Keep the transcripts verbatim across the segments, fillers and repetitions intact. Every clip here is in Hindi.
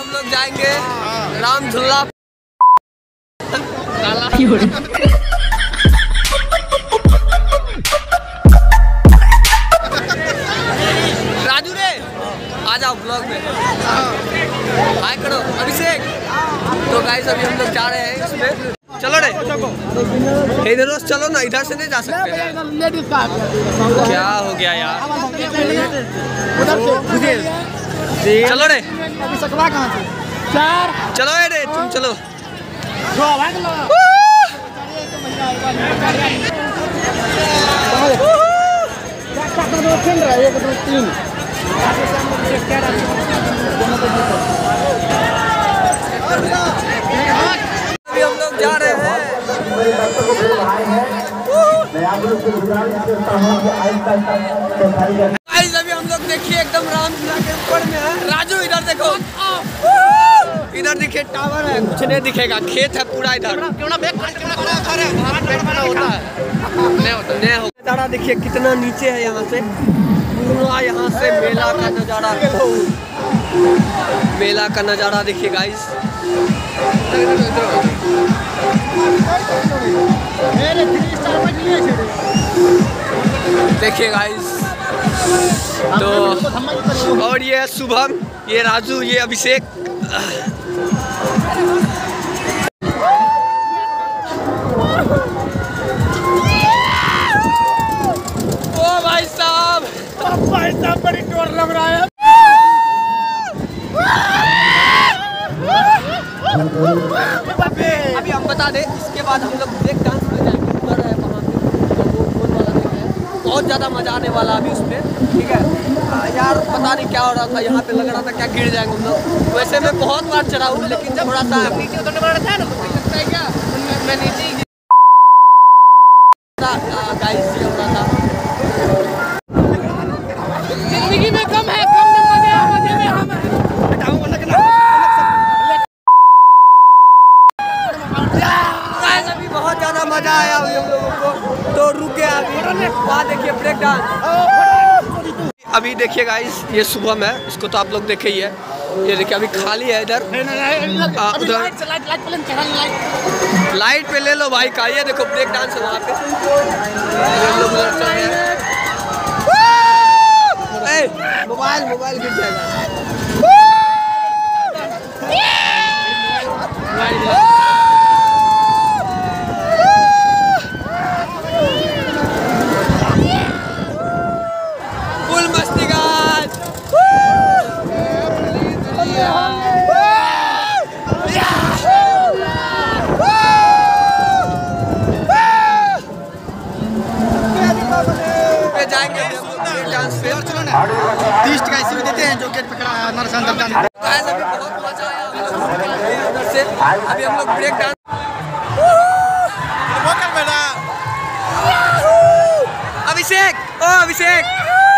हम लोग जाएंगे राम झुल्ला। राजू रे आ जाओ ब्लॉग में, हाय करो अभिषेक। तो गाइस अभी हम लोग जा रहे हैं इसमें, चलो रे इधर चलो ना, इधर से नहीं जा सकते हैं। क्या हो गया यार, चलो रे चलो रे तुम चलो। अभी हम लोग जा रहे हैं। अभी हम लोग देखिए एकदम रामझुला के ऊपर में है। राजू इधर देखो, इधर देखिए टावर है, कुछ नहीं दिखेगा, खेत है पूरा इधर। नज़ारा देखिए कितना नीचे है, यहाँ से पूरा यहाँ से मेला का नज़ारा, मेला का नज़ारा देखिए गाइस। देखिए गाइस, तो और ये शुभम, ये राजू, ये अभिषेक। ओ भाई साहब, भाई साहब बड़ी डर लग रहा है। अभी हम बता दें, इसके बाद हम लोग ब्रेक डांस में जाएंगे, ऊपर है वहाँ पे, तो वो गोल वाला देख रहे हैं, बहुत ज़्यादा मजा आने वाला अभी उसमें, ठीक है यार। पता नहीं क्या हो रहा था, यहाँ पे लग रहा था क्या गिर जाएंगे हम लोग। वैसे मैं बहुत बार चढ़ा हूँ, लेकिन थोड़ा सा नीचे उतरने वाला था ना, लगता है क्या मैं नीचे गाइस ये हो रहा था। जिंदगी में कम है, कम मजे मजे में हम अभी बहुत ज़्यादा मजा आया अभी हम लोगों को। तो रुके अभी, वहाँ देखिए ब्रेक डांस। अभी देखिए गाइस, ये शुभम है, इसको तो आप लोग देखे ही है। ये देखिए अभी खाली है इधर, उधर लाइट पे ले लो भाई का। ये देखो ब्रेक डांस है वहाँ पे, हम लोग उधर चल रहे हैं। मोबाइल मोबाइल गिर जाएगा। फुल मस्ती गाइस। जाएंगे डांस पे, तीस का इसी में देते हैं जो गेट पकड़ा है हमारे साथ जाने। अभी बहुत मजा आया उधर से। अभी हम लोग ब्रेक डांस, अभिषेक ओ अभिषेक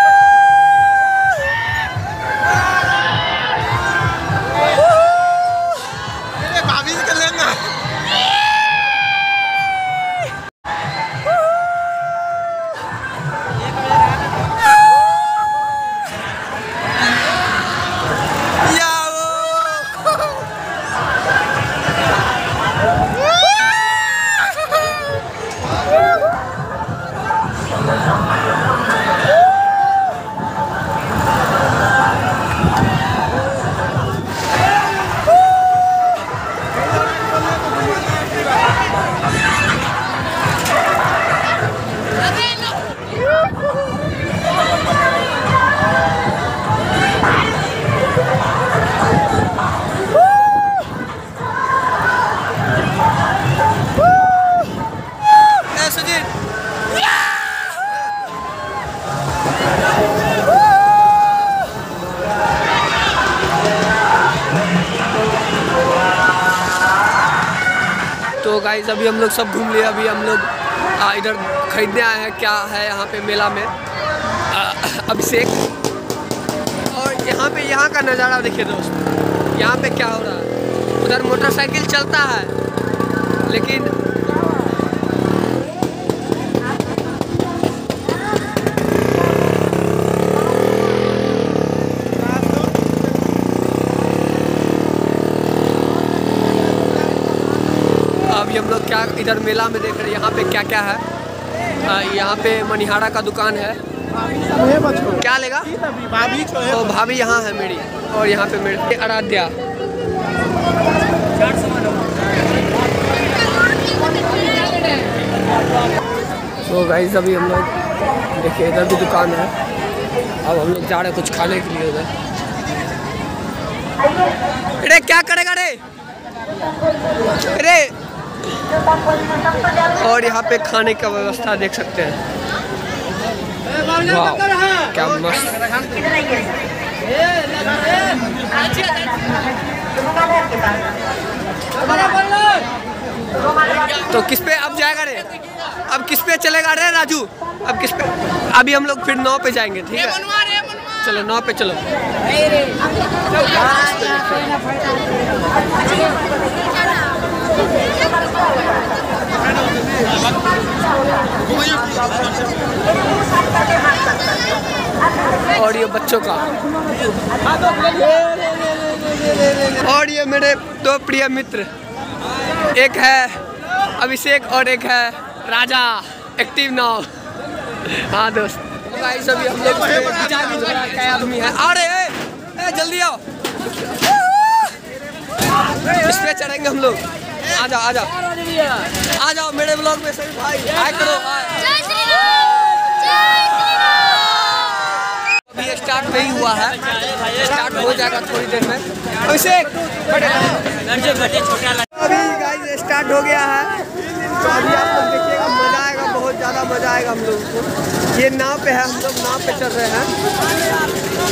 भाभी कर लेना। तो गाइस अभी हम लोग सब घूम लिए। अभी हम लोग इधर खरीदने आए हैं, क्या है यहाँ पे मेला में, अभिषेक। और यहाँ पे यहाँ का नज़ारा देखिए दोस्त, यहाँ पे क्या हो रहा है। उधर मोटरसाइकिल चलता है, लेकिन क्या इधर मेला में देख रहे हैं यहाँ पे क्या क्या है। यहाँ पे मनिहारा का दुकान है। क्या लेगा? भाभी तो भाभी यहाँ है मेरी, और यहाँ पे मेरी आराध्या। तो गाइस अभी हम लोग देखिए इधर भी दुकान है। अब हम लोग जा रहे हैं कुछ खाने के लिए उधर। अरे क्या करेगा रे? अरे और यहाँ पे खाने का व्यवस्था देख सकते हैं। वाह क्या मस्त। तो किस पे अब जाएगा रे? अब किस पे चलेगा रे राजू? अब किस पे? अभी हम लोग फिर नाव पे जाएंगे, ठीक है? चलो नाव पे चलो। और ये बच्चों का, और ये मेरे दो प्रिय मित्र, एक है अभिषेक और एक है राजा एक्टिव नाउ। हाँ दोस्त गाइस अभी हम लोग क्या आदमी है। अरे ए, जल्दी आओ, इस पे चढ़ेंगे हम लोग। आ जाओ आ जाओ आ जाओ मेरे ब्लॉग में सभी भाई हाय करो। अभी स्टार्ट नहीं हुआ है, स्टार्ट हो जाएगा थोड़ी देर में। अभिषेक अभी गाइस स्टार्ट हो गया है, तो अभी आप लोग देखिएगा, मजा आएगा, बहुत ज़्यादा मजा आएगा हम लोगों को। ये नाव पे है, हम लोग नाव पे चल रहे हैं।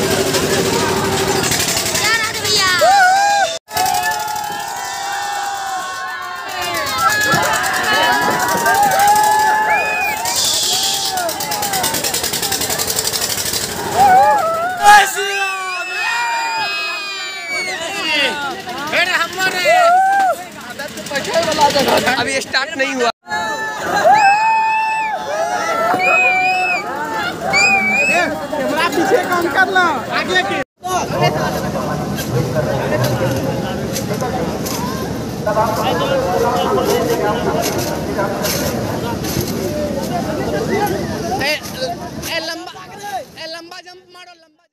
अभी स्टार्ट नहीं हुआ। पीछे काम कर लो, आगे के।